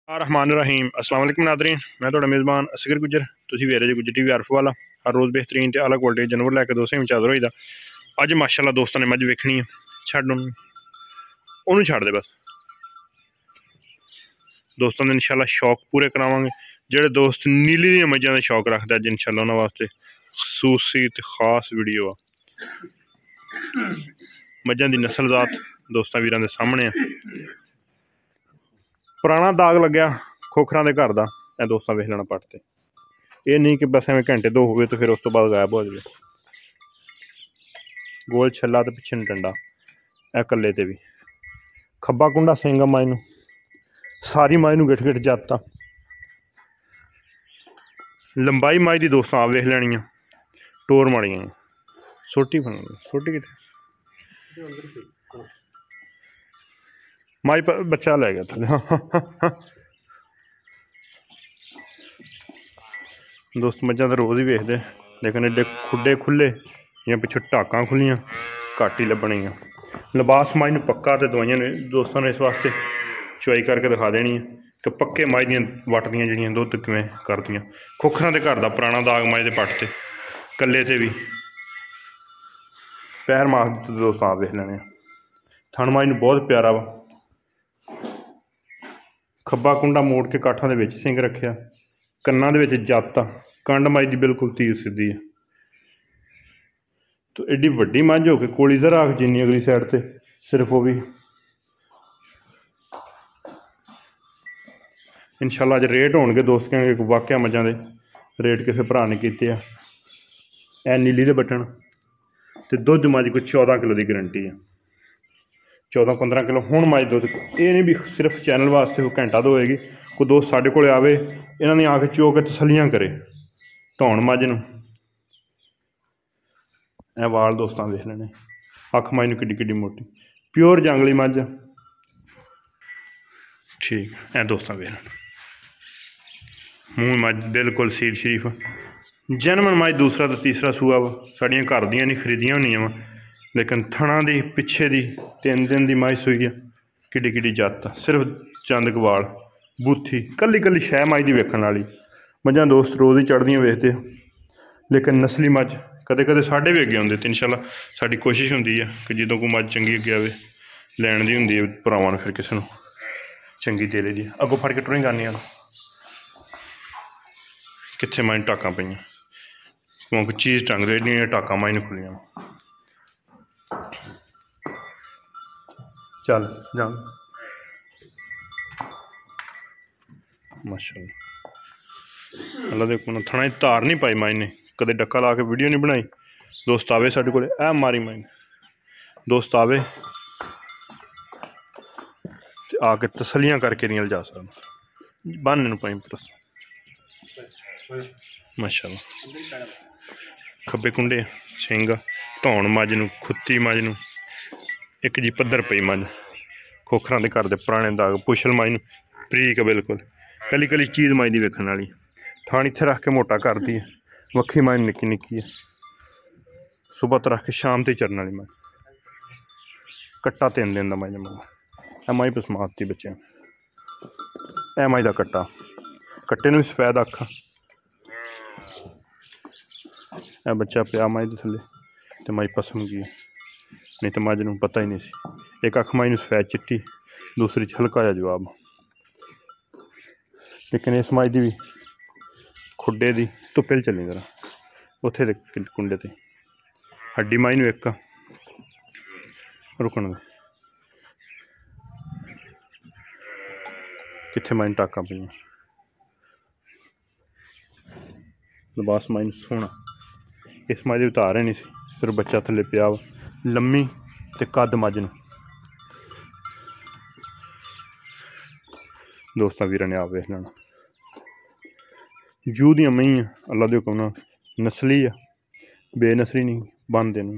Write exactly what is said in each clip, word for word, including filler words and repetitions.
रहमान रहीम अस्सलाम वालेकुम नादरीन, मैं थोड़ा मेज़बान असगर गुजर तुसीं वेख रहे जी गुजर टी वी अर्फ वाला। हर रोज़ बेहतरीन ते आला क्वालिटी जानवर लैके दोस्तें में हाज़र होईदा। अज माशाअल्लाह दोस्तों ने मझ वेखनी है, छड्ड ओनू ओनू छड्ड दे बस। दोस्तों ने इंशाअल्लाह शौक पूरे करावांगे। जेह्ड़े दोस्त नीली दियां मझां दा शौक रखदे अज इंशाअल्लाह उन्हां वास्ते खसूसी ते खास वीडियो आ। मझां दी नस्लजात दोस्तां वीरां दे सामने है। पुराना दाग लग्या खोखरां दे घर दा, ए दोस्तां वेख लेना पट ते। ये नहीं कि बस एवें घंटे दो हो गए तो फिर उस तो बाद गायब हो जाए। गोल छल्ला ते पिछे न डंडा, ए कल्ले ते भी खब्बा कुंडा सिंगा माई नू, सारी माई नू गिठ गिठ जाता। लंबाई माई दी दोस्तों आप वेख लैनी है, टोर माड़ियां सोटी बन सोटी कितने माई पर बच्चा लै गया थले। दोस्त मझां तो रोज़ ही वेखदे, लेकिन एडे खुडे खुले या पिछों टाकां खुलियां घट ही लभनियां। लिबास माई नू पक्का ते दवाइयां ने दोस्तों ने इस वास्ते चुआई करके दिखा देनी है कि पक्के माई दियां वटदियां जिहड़ियां दुद्ध किवें करदियां। खोखरां दे घर दा पुराना दाग माई दे पट ते कल्ले ते भी पैर मास दोस्तों आप वेख लैने। थन माई नू बहुत प्यारा वा, खब्बा कुंडा मोड़ के काठां दे विच सिंग रखिया, कन्नां दे विच जत आ, कंड माई दी बिल्कुल तीर सीधी है। तो एड्डी वड्डी मझ हो के कोली जरा आख जिन्नी अगली साइड ते सिर्फ वो भी इंशाअल्लाह अज रेट होणगे दोस्त कहेंगे वाकया मझां दे रेट किसी भरा ने कीते आ। ए नीली दे बटन ते दुद्ध मझ कोई चौदह किलो की गारंटी है, चौदह पंद्रह किलो हुण मझ दुद्ध। ये नहीं भी सिर्फ चैनल वास्ते कोई घंटा दो होएगी, कोई दोस्त साढ़े कोल आवे इन्हां दी आके चो के तसलियां करे धौण मझ नूं। ए वाल दोस्तां देख लेने, अख माई नूं किड्डी किड्डी मोटी प्योर जंगली मझ ठीक। ए दोस्तां वेख लेना मूँह मझ बिल्कुल सील शरीफ जनमन मझ दूसरा तो तीसरा सूआ वा। साड़ियां घर दियां नहीं खरीदियां होनियां वा, लेकिन थणा दी पिछे दी तीन दिन दी मझ सूई है, किड्डी किड्डी जत सिर्फ चंद गवाल बूथी कल्ली कल्ली शह मझ दी वेखण वाली। मझां दोस्त रोज़ ही चढ़दियां वेखदे, लेकिन नस्ली मझ कदे कदे साढ़े भी अगे आउंदे। तो इंशाअल्लाह साडी कोशिश हुंदी है कि जदों कोई मझ चंगी अगे आवे लैण दी हुंदी है भरावां नूं, फिर किसे नूं चंगी दे लईदी। अगों फड़ के टुरी गानियां कित्थे मझ टाकां पईयां, क्योंकि चीज़ टंग दे एड्डियां टाकां मझ नूं खुलियां। चल जा माशाअल्लाह अल्लाह दे हुक्म नाल थणा धार नहीं पाई मझ ने, कदे डक्का ला के वीडियो नहीं बनाई। दोस्त आवे साढ़े कोल ऐ मारी मझ दोस्त आवे ते आके तसलियां करके नहीं जा सकदा। बान्ने नूं पाई प्लस माशाअल्लाह खब्बे कुंडे सिंग धौण मझ नूं खुत्ती मझ नूं एक जी पद्धर पई मझ। खोखरां दे घर दे पुराने दाग पुछल मझ नूं बरीक बिल्कुल कली कली चीज़ मझ दी वेखण वाली। थान इत्थे रख के मोटा करदी है, वक्खी मझ निक्की निक्की है, सुबह तो रख के शाम ते चरन वाली मझ। कट्टा तीन दिन दा मझ मझ ए मझ पसमाती बच्चे ए मझ दा कट्टा कट्टे नूं भी सफैद अख ए बच्चा पिया मझ दे थल्ले ते मझ पसम गई, नहीं तो मझ नूं पता ही नहीं सी। एक अख मझ नूं सफैद चिट्टी, दूसरी च हल्का जिहा जवाब। लेकिन इस मझ दी भी खुडे दी धुप्पे चलनी जरा उत्थे दे कुंडे ते हड्डी मझ नूं एक रुकण दे कित्थे मझ टाकां पईयां। लिबास मझ नूं सोहना, इस मझ दी उतार है नहीं सी, सिर्फ बच्चा थल्ले पिया वा लम्मी ते कद मझ नूं। दोस्तां वीरां ने आप वेख लेना जू दियां मईयां अल्लाह दे हुक्म नाल नस्ली आ, बेनसली नहीं बंद इनूं।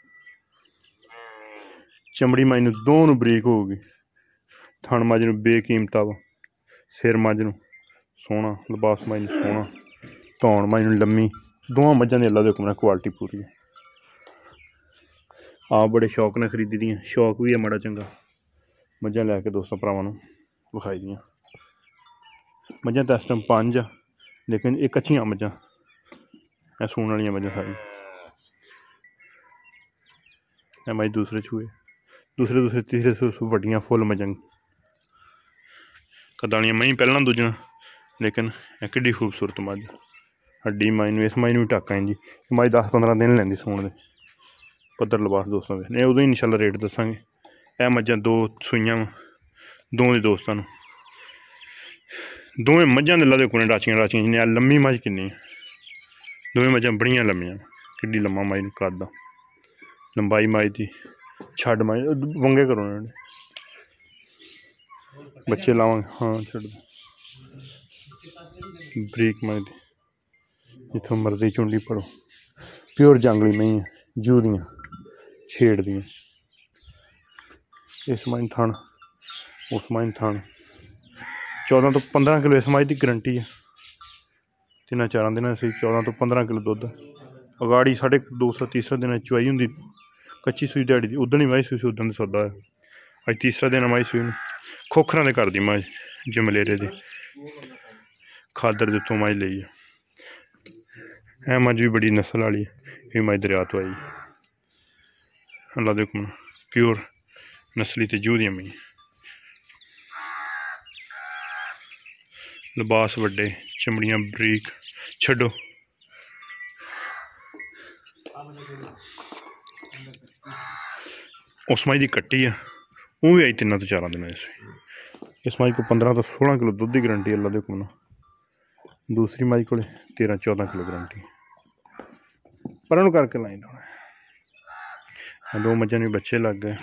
चमड़ी मझ नूं दो नूं बरीक होगी, थण मझ नूं बेकीमता वा, सिर मझ नूं सोहना, लिबास मझ नूं सोहना, धौण मझ नूं लम्मी। दोवां मझां दी अल्लाह दे हुक्म नाल क्वालिटी पूरी है। आप बड़े शौक ने खरीदी दियां, शौक भी है माड़ा चंगा मझां लैके दोस्तां भरावां नूं विखाई दियां। मझां तो इस टाइम पांच आ, लेकिन ये कच्चियां मझां ए सून वाली मझां सारी। मझ दूसरे छूए दूसरे दूसरे तीसरे सूए वड्डियां फुल मझां कदालियां मई पहला दूजा, लेकिन कि खूबसूरत मझ हड्डी मझ नूं। इस मझ नूं भी ढक आई जी, मझ दस पंद्रह दिन लैंदी सूण दे। पद्धर लिबास दोस्तों ने उदों ही इंशाल्लाह रेट दसांगे। यह मझां दो सूइयां दो दे दोस्तों नूं, दोवें मझां दे लदे कुने डाचियां डाचियां जिन्नी लम्मी मझ किन्नी, दोवें मझां बड़ियां लम्मियां, कि लम्मा मझ नूं कद लंबाई मझ की छड़ मझ वंगे करो बच्चे लावांगे। हाँ छड़ बरीक मझ जिथों मर्जी चुंडी पड़ो, प्योर जंगली मई जू दियां छेड़ दियां। इस मझ थण उस मझ थण चौदह तो पंद्रह किलो इस मझ की गारंटी है। तिना चार दिन से चौदह तो पंद्रह किलो दुध अगाड़ी साढ़े दो सौ तीसरा दिन चुआई होंगी कच्ची सूई दिहाड़ी की, उदन ही मझ सूई सी उदन सौदा है। अज तीसरा दिन मझ सूई खोखर के घर की मझ जमलेरे की खादर के उतों मझ ली है। यह मझ भी बड़ी नस्ल वाली है, ये मझ दरिया तो आई अल्लाह दे हुक्म प्योर नस्ली ते जू दी मई। लिबास वड्डे चमड़ियां बरीक छड्डो। उस मझ की कट्टी है वो भी आई तिना तो चार दिन इस इस मझ को पंद्रह तो सोलह किलो दुध की गारंटी अल्लाह दे हुक्म। दूसरी मझ को तेरह चौदह किलो गारंटी पर उन्होंने करके लाई दो मझां भी बच्चे लग गए।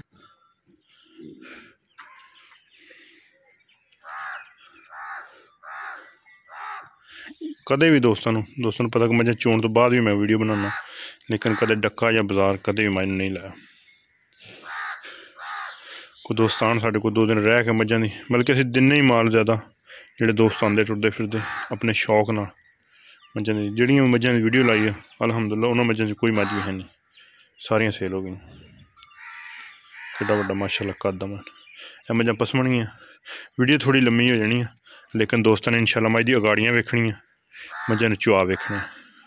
कदे भी दोस्तों दोस्तों पता कि मझां चोण तो बाद भी मैं वीडियो बनाना, लेकिन कदे डक्का या बाजार कदे भी मझ नहीं लाया। कोई दोस्त आन साढ़े को दो दिन रह के मझां दी, बल्कि असीं दिन ही माल ज़्यादा जोड़े दोस्त आते टुरते फिरते अपने शौक नाल मझां दी जिहड़ियां मझां दी वीडियो लाई है अलहमदुलिल्लाह उन्होंने मझां कोई मझ भी है नहीं, सारियां सेल हो गई। किड्डा वड्डा माशाअल्लाह कद मैं यह मझां पसमणियां। वीडियो थोड़ी लम्मी हो जानी है, लेकिन दोस्तों ने इंशाल्लाह मझ दी अगाड़ियां वेखनियां मझां चुआ वेखने।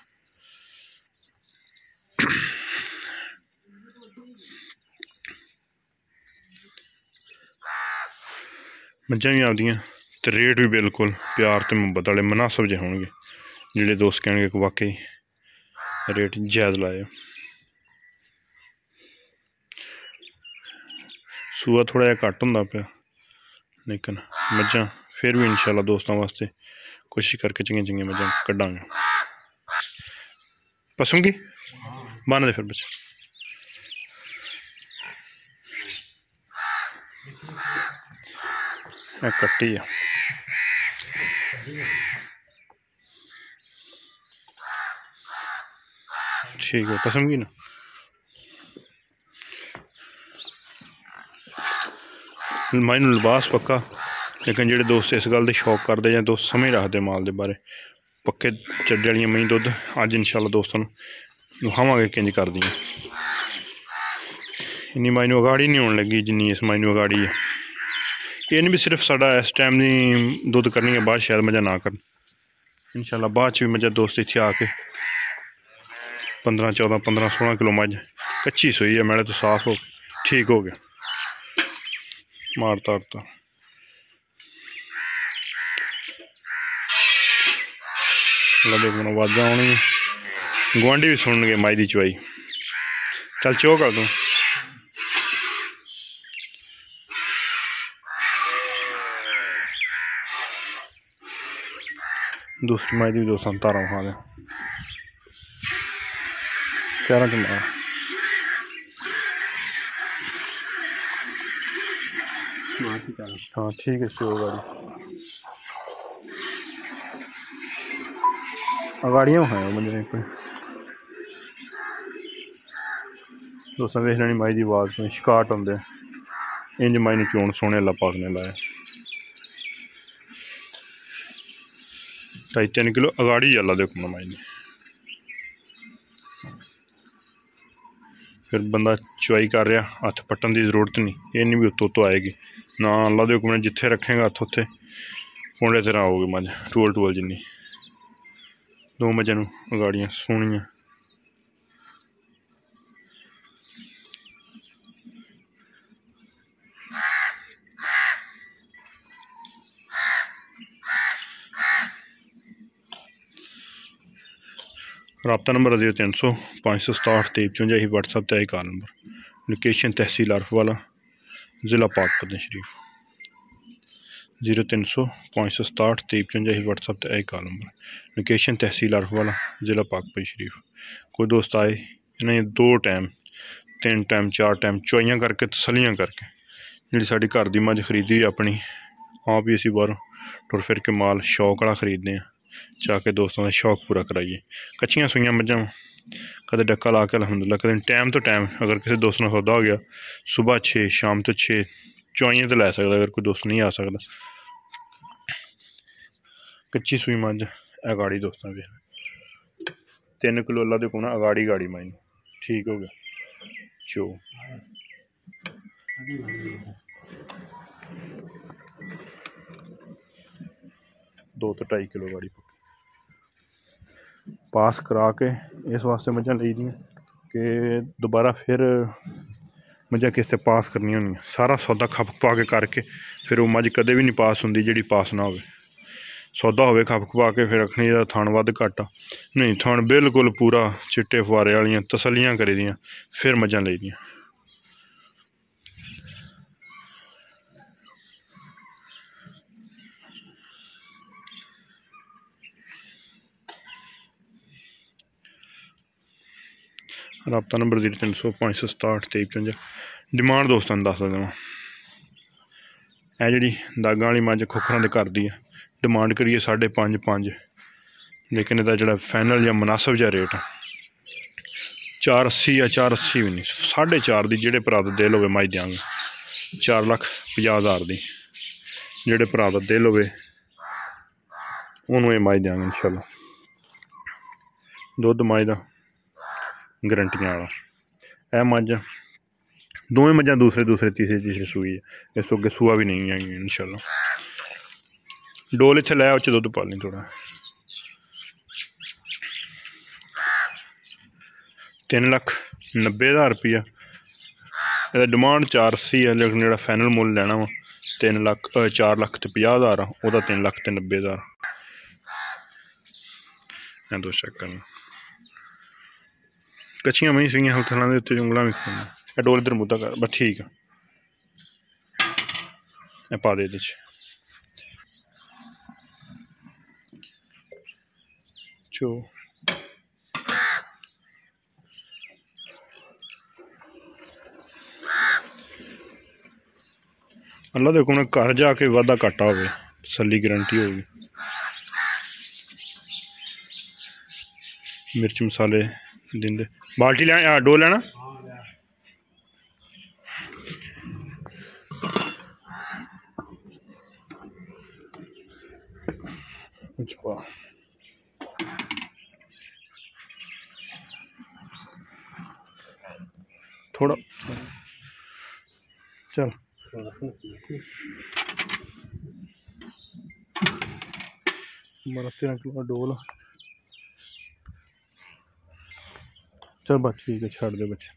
मझां भी आउंदियां ते रेट भी बिल्कुल प्यार ते मुहब्बत वाले मुनासब जे होणगे, जिहड़े दोस्त कहणगे कि वाकई रेट जायज़ लाए। सूआ थोड़ा जिहा घट्ट होंदा पिया, लेकिन मझां फिर भी इंशाल्लाह दोस्तों वास्ते कोशिश करके चंगियां चंगियां मझां कड्डांगे। पसम की बन दे फिर बच्चे कट्टी है ठीक है पसम की ना। मझ नूं लिबास पक्का, लेकिन जोड़े दोस्त इस गल के शौक करते या दोस्त समझ रखते माल के बारे पक्के चड्डे वाली मई दुध अज इंशाल्लाह दोस्तों विखावांगे किंज कर दी। इन्नी मई नूं अगाड़ी नहीं होने लगी जिन्नी इस मई नूं अगाड़ी है। ये नहीं भी सिर्फ साडा इस टाइम की दुध करनी है, बाद शायद मझां ना कर इंशाल्लाह बाद भी मझां दोस्त इत्थे आके पंद्रह चौदह पंद्रह सोलह किलो मझ कच्ची सूई है मैले तो साफ हो ठीक हो गया मारता उरता। देखो आवाजा आनी गुआढ़ी भी सुन गए माई की चुआई। चल चो कर दूँ दूसरी माई की दोस्तों धारा खा दें चार च मार। हाँ ठीक है सो गाड़ी अगाड़ियाँ खाए बंदे कोई दोस्तों वेख लैनी माई की आवाज़ में शिकाट आते इंज माई ने चोन सोने अल्लाह पाक ने लाया। ढाई तीन किलो अगाड़ी अल्लाह दे हुक्म माई ने फिर बंदा चुआई कर रहा हथ पट्टन की जरूरत नहीं, ये नहीं भी उत्तो उत्तो आएगी ना अल्लाह के हुक्म ने जिथे रखेगा हथ उत्थे पौने तेरह होगी मझ टूल टूल जिन्नी दो मझां नूं अगाड़ियां सोहणियां रबता नंबर जीरो तीन सौ पाँच सौ सताहठ तेई पचवंजा ही व्हाट्सएप ते कॉल नंबर लोकेशन तहसील अर्फ वाला ज़िला पाकपतन शरीफ जीरो तीन सौ पाँच सौ सताहठ तेई पचवंजा ही व्हाट्सएप ते कॉल नंबर लोकेशन तहसील अर्फ वाला ज़िला पाकपतन शरीफ कोई दोस्त आए इन्हें दो टाइम तीन टाइम चार टाइम चुआइयां करके तसलियां करके जी साड़ी घर की मझ खरीदी अपनी आप ही असी बाहरों टुर फिर के माल शौक वाला खरीदते हैं जाके दोस्तों का शौक पूरा कराइए कच्चियां सुइयां मझां कदे डक्का ला के अलहमदुलिल्लाह कदे टाइम तो टाइम अगर किसी दोस्त ने सौदा हो गया सुबह छे शाम तो छे चुआइयां तो लै सकदा अगर कोई दोस्त नहीं आ सकता कच्ची सूई मझ अगाड़ी दोस्तों भी तीन किलो अल्लाह दे कोना अगाड़ी गाड़ी माई ठीक हो गया चो दो तो ढाई किलो गाड़ी पास करा के इस वास्ते मझां ली दियां कि दोबारा फिर मझां किस पास करनी होनी सारा सौदा खप खपा के करके फिर वो मझ कदे भी नहीं पास होंदी जिहड़ी पास ना होवे सौदा होवे खप खपा के फिर आखनी थण वध घट नहीं थण बिल्कुल पूरा चिट्टे फुआरे वालियां तसलियां करी दियां फिर मझां ली दियां रबता नंबर जीरो तीन सौ पाँच सौ सताहठ तेई पचवंजा डिमांड दोस्तों दस देव ए जी दागा वाली मझ खोखर के घर की है डिमांड करिए साढ़े पाँच पाँच लेकिन इसका जो फाइनल या मुनासिब जहा रेट चार अस्सी या चार अस्सी भी नहीं साढ़े चार की जोड़े भरा का दिल हो मझ देंगे चार लख पचास हज़ार की जोड़े भरा का दिल हो मझ देंगे इंशाल्लाह दुध मझ का गारंटियां वाला यह मझ दोवें मझां दूसरे दूसरे तीसरे तीसरे सूई है इस अगे सूआ भी नहीं आई इंशाल्लाह डोल इत्थे लै उच दुध पाली थोड़ा तीन लख नब्बे हज़ार रुपया यह डिमांड चार अस्सी है लेकिन जो फाइनल मुल लैना वा तीन लख चार लख तो पचास हज़ार वह तीन लख तो नब्बे हज़ार मैं दोस्त चेक करना कच्चियां मई सीगियां हल्थना के उत्ते उंगलां भी खाइयां डोल इधर मुद्दा कर बस ठीक है पा दे चो अल्लाह देखो ना घर जाके वाधा घाटा हो तसली गारंटी होगी मिर्च मसाले देंदे बाल्टी लैना डो लैना थोड़ा चल बारह तेरह किलो डोल चल बस ठीक है छड़ दे बच्चे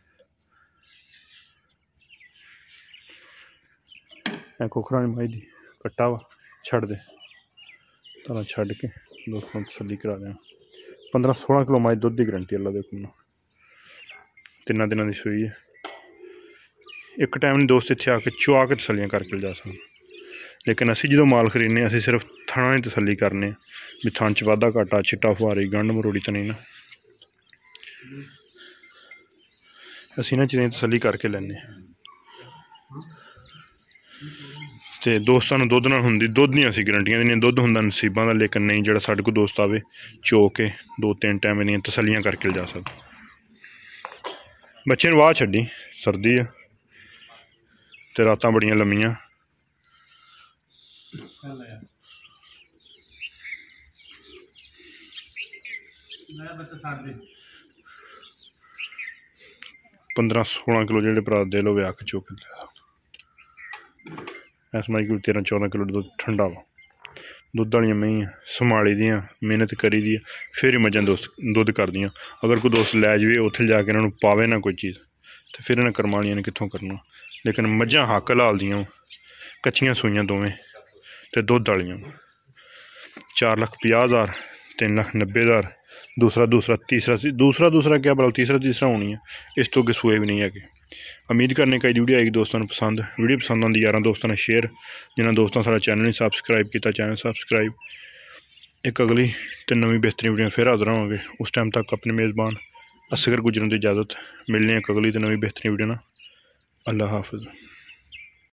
खोखरा माई दी कट्टा वा छड़ दे तरह छड़ के दोस्तों तसली करा दें पंद्रह सोलह किलो माई दुध की गारंटी अल्लाह दे हुक्म तिना दिनों की सूई है एक टाइम नहीं दोस्त इत्थे आके चुआ के तसलियां करके जा सकते लेकिन असी जो माल खरीदने असी सिर्फ थणा ही तसली करने भी थन च वाधा घाटा चिट्टा फुआरी गंढ मरोड़ी तो नहीं ना असी इन्हां चीज़ों की तसली करके लैने तो दोस्तों दुध नाल हुंदी दुध नहीं असी गारंटियां देनियां दुध हुंदा नसीबां दा लेकिन नहीं जिहड़ा साडे कोल दोस्त आवे चो के दो तीन टाइम इन्दियां तसलियां करके जा सकदा बच्चे वाह छड्डी सर्दी है ते रातां बड़ियां लम्मियां पंद्रह सोलह किलो जो भरा दिल हो आख चुक इस माई को तेरह चौदह किलो दुध ठंडा वा दुध वाली मई संभाली दियाँ मेहनत करी दी फिर ही मझां दोस्त दुध कर दियाँ। अगर कोई दोस्त लै जाए उत्थे जाके इन्होंने पावे ना कोई चीज़ तो फिर इन्हें कर्म वालियां ने कित्थों करना। लेकिन मझां हक लाल दियाँ कच्चियां सूइयां दोवें ते दुध वालियां चार लख पचास हज़ार तीन लख नब्बे हज़ार दूसरा दूसरा तीसरा दूसरा दूसरा क्या भला तीसरा तीसरा होनी है। इस तो अगे सूए भी नहीं है। उम्मीद करने का वीडियो आएगी दोस्तों पसंद वीडियो पसंद आती यार दोस्तों ने शेयर जिन्होंने दोस्तों सारा चैनल नहीं सबसक्राइब किया चैनल सबसक्राइब। एक अगली तो नवी बेहतरीन वीडियो फिर हाजिर होंगे। उस टाइम तक अपने मेज़बान असगर गुजरन की इजाज़त। मिलने एक अगली तो नवी बेहतरीन वीडियो ना। अल्लाह हाफिज़।